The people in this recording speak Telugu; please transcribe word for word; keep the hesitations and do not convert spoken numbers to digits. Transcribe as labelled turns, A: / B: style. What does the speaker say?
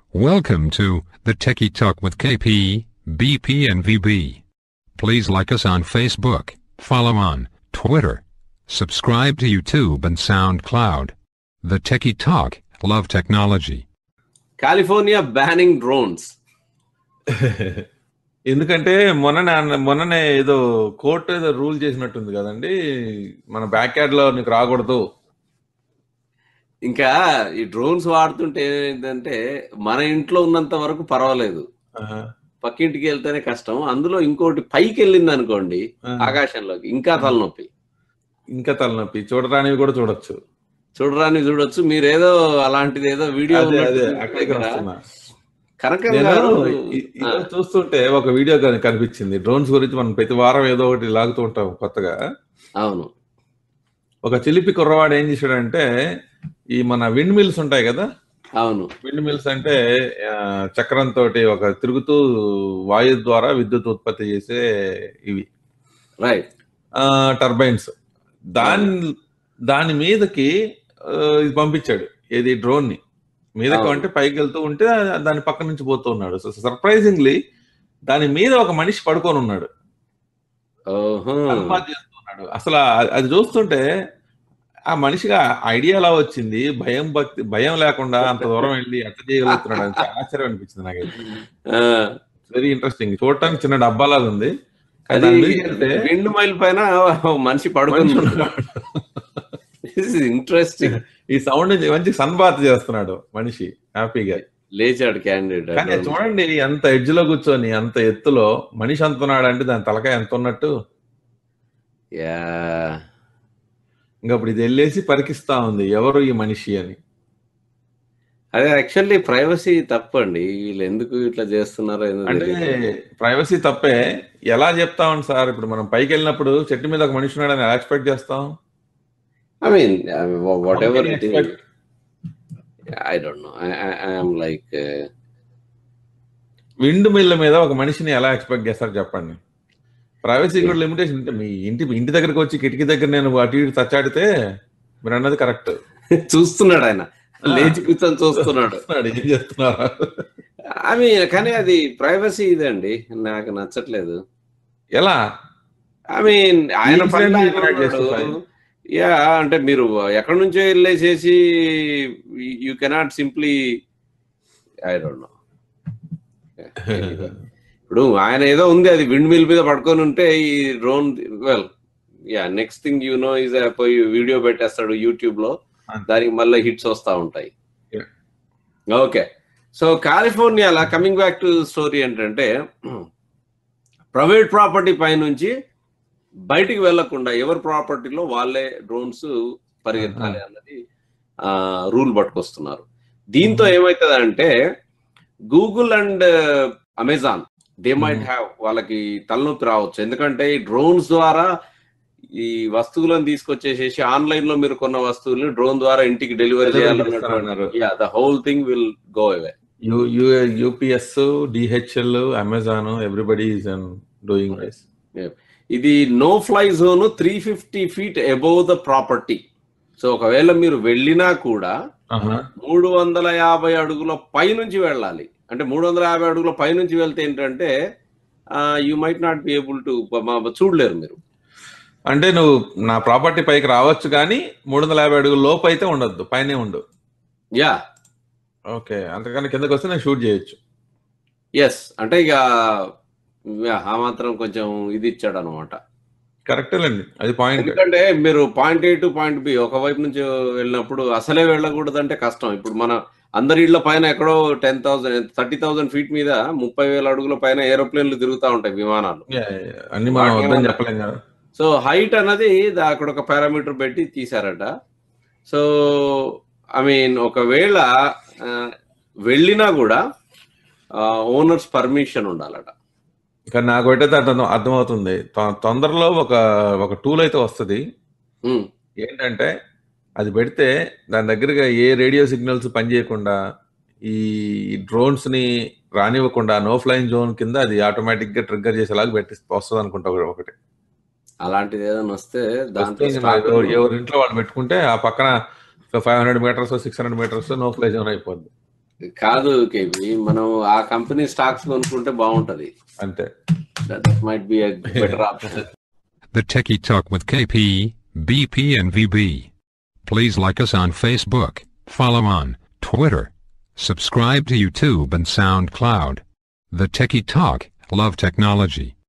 A: Welcome to the Techie Talk with K P, B P and V B. Please like us on Facebook, follow on Twitter, subscribe to YouTube and SoundCloud. The Techie Talk, love technology.
B: California banning drones.
C: ఎందుకంటే మొన్ననే మొన్ననే ఏదో కోర్టు ఏదో రూల్ చేసినట్టుంది కదండి, మన బ్యాక్ యార్డ్ లో నీకు రాకూడదు.
B: ఇంకా ఈ డ్రోన్స్ వాడుతుంటే ఏంటంటే మన ఇంట్లో ఉన్నంత వరకు పర్వాలేదు, పక్కింటికి వెళ్తేనే కష్టం. అందులో ఇంకోటి పైకి వెళ్ళింది అనుకోండి ఆకాశంలోకి, ఇంకా తలనొప్పి.
C: ఇంకా తలనొప్పి చూడరానివి కూడా చూడొచ్చు,
B: చూడరాని చూడొచ్చు. మీరేదో అలాంటిది ఏదో వీడియో
C: చూస్తుంటే ఒక వీడియో కనిపించింది డ్రోన్స్ గురించి. మనం ప్రతి వారం ఏదో ఒకటి లాగుతూ ఉంటాం కొత్తగా.
B: అవును.
C: ఒక చిలిపి కుర్రవాడు ఏం చేశాడంటే, ఈ మన విండ్ మిల్స్ ఉంటాయి కదా.
B: అవును,
C: విండ్ మిల్స్ అంటే చక్రంతో ఒక తిరుగుతూ వాయు ద్వారా విద్యుత్ ఉత్పత్తి చేసే ఇవి,
B: రైట్,
C: టర్బైన్స్. దాని దాని మీదకి ఇది పంపించాడు, ఏది డ్రోన్ ని మీదకి అంటే పైకి వెళ్తూ ఉంటే దాని పక్క నుంచి పోతూ ఉన్నాడు. సో సర్ప్రైజింగ్లీ దాని మీద ఒక మనిషి పడుకొని ఉన్నాడు, చేస్తున్నాడు. అసలు అది చూస్తుంటే ఆ మనిషిగా ఐడియా ఎలా వచ్చింది, భయం భక్తి భయం లేకుండా అంత దూరం వెళ్ళి ఎట్లా చేయగలుగుతున్నాడు అని ఆశ్చర్యం అనిపించింది నాకైతే. Very interesting. చూడటానికి చిన్న డబ్బాలాగా ఉంది,
B: రెండు మైల్ పైన మనిషి పడుకొని ఇంట్రెస్టింగ్.
C: ఈ సౌండ్ మంచి సన్బాత్ చేస్తున్నాడు మనిషి, హ్యాపీగా
B: లేచాడు క్యాండిడేట్.
C: కానీ చూడండి, ఎంత ఎడ్జ్ లో కూర్చొని అంత ఎత్తులో మనిషి అంత ఉన్నాడు అంటే దాని తలకాయ ఎంత ఉన్నట్టు.
B: యా,
C: ఇంకా ఇప్పుడు ఇది వెళ్ళేసి పరికిస్తా ఉంది ఎవరు ఈ మనిషి అని.
B: అదే యాక్చువల్లీ ప్రైవసీ తప్పండి, వీళ్ళు ఎందుకు ఇట్లా చేస్తున్నారో.
C: అంటే ప్రైవసీ తప్పే. ఎలా చెప్తామని సార్, ఇప్పుడు మనం పైకి వెళ్ళినప్పుడు చెట్టు మీద ఒక మనిషి ఉన్నాడని ఎలా ఎక్స్పెక్ట్ చేస్తాం?
B: I mean, I mean, whatever it is, I don't know. I, I, I am like...
C: windmill మీద ఒక మనిషిని ఎలా ఎక్స్పెక్ట్ చేస్తారు చెప్పండి? ప్రైవసీ కూడా లిమిటేషన్ ఉంటే, మీ ఇంటి ఇంటి దగ్గరకు వచ్చి కిటికీ దగ్గర నేను అటు ఇటు తచ్చాడితే మీరు అన్నది కరెక్ట్.
B: చూస్తున్నాడు ఆయన, లేచి కూర్చొని చూస్తున్నాడు,
C: ఏం చేస్తున్నారు.
B: ఐ మీన్ కానీ అది ప్రైవసీ ఇదండి, నాకు నచ్చట్లేదు.
C: ఎలా?
B: ఐ మీన్ ఆయన యా అంటే మీరు ఎక్కడి నుంచో వెళ్ళేసేసి you cannot simply, I don't know. ఇప్పుడు ఆయన ఏదో ఉంది, అది విండ్ మిల్ మీద పడుకొని ఉంటే ఈ drone, well yeah next thing you know is పోయి వీడియో పెట్టేస్తాడు యూట్యూబ్ లో, దానికి మళ్ళీ హిట్స్ వస్తూ ఉంటాయి. ఓకే, సో కాలిఫోర్నియాలో కమింగ్ బ్యాక్ టు స్టోరీ ఏంటంటే, ప్రైవేట్ ప్రాపర్టీ పై నుంచి బయటికి వెళ్లకుండా ఎవరి ప్రాపర్టీలో వాళ్ళే డ్రోన్స్ పరిగెత్తాలి అన్నది రూల్ పట్టుకొస్తున్నారు. దీంతో ఏమవుతుందంటే Google and Amazon they might have, వాళ్ళకి తలనొప్పి రావచ్చు. ఎందుకంటే ఈ డ్రోన్స్ ద్వారా ఈ వస్తువులను తీసుకొచ్చేసేసి ఆన్లైన్ లో మీరు కొన్న వస్తువుల్ని డ్రోన్ ద్వారా ఇంటికి డెలివరీ చేయాలన్నారు. Yeah, the whole thing will go away.
C: UPS, DHL, Amazon, everybody is doing this.
B: ఇది no fly zone three fifty feet above the property. So ఒకవేళ మీరు వెళ్ళినా కూడా మూడు వందల యాభై అడుగుల పై నుంచి వెళ్ళాలి. అంటే మూడు వందల యాభై అడుగుల పై నుంచి వెళ్తే ఏంటంటే you might not be able to చూడలేరు మీరు.
C: అంటే నువ్వు నా ప్రాపర్టీ పైకి రావచ్చు కానీ మూడు వందల యాభై అడుగుల లోపు అయితే ఉండొద్దు, పైనే ఉండు.
B: Yeah,
C: okay. అంతకన్నా కిందకి వస్తే నేను షూట్ చేయొచ్చు.
B: ఎస్, అంటే ఇక ఆ మాత్రం కొంచెం ఇది ఇచ్చాడు అనమాట.
C: కరెక్టేనండి, అది పాయింట్.
B: ఎందుకంటే మీరు point A to point B ఒకవైపు నుంచి వెళ్ళినప్పుడు అసలే వెళ్ళకూడదు అంటే కష్టం. ఇప్పుడు మన అందరి ఇళ్ల పైన ఎక్కడో ten thousand thirty thousand feet మీద ముప్పై వేల అడుగుల పైన ఏరోప్లేన్లు తిరుగుతూ ఉంటాయి, విమానాలు.
C: అన్ని మనం వద్దని చెప్పలేం కదా.
B: సో హైట్ అన్నది అక్కడ ఒక పారామీటర్ పెట్టి తీసారట. సో ఐ మీన్ ఒకవేళ వెళ్ళినా కూడా ఓనర్స్ పర్మిషన్ ఉండాలట.
C: కానీ నాకు అయితే అర్థం అర్థమవుతుంది, తొందరలో ఒక ఒక టూల్ అయితే వస్తుంది. ఏంటంటే అది పెడితే దాని దగ్గరగా ఏ రేడియో సిగ్నల్స్ పనిచేయకుండా ఈ డ్రోన్స్ ని రానివ్వకుండా నో ఫ్లైయింగ్ జోన్ కింద అది ఆటోమేటిక్ గా ట్రిగ్గర్ చేసేలాగా పెట్టి వస్తుంది అనుకుంటా ఒకటి.
B: అలాంటిది ఏదైనా వస్తే దాంట్లో
C: ఎవరి ఇంట్లో వాళ్ళు పెట్టుకుంటే ఆ పక్కన five hundred meters six hundred meters no fly zone అయిపోద్ది.
B: కాదు కేపీ, మనం ఆ కంపెనీ స్టాక్స్ కొనుక్కుంటే బాగుంటది.
C: అంతే.
B: That might be a better option.
A: The Techie Talk with K P, B P and V B. Please like us on Facebook, follow on Twitter, subscribe to YouTube and SoundCloud. The Techie Talk, love technology.